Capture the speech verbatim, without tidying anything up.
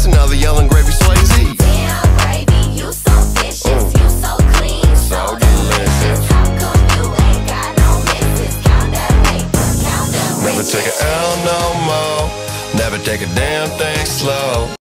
That's another yelling gravy Swayze. Damn, gravy, you so vicious, mm. you so clean, so, so delicious. How come you ain't got no misses? Count that paper, count that. Never take an L no more. Never take a damn thing slow.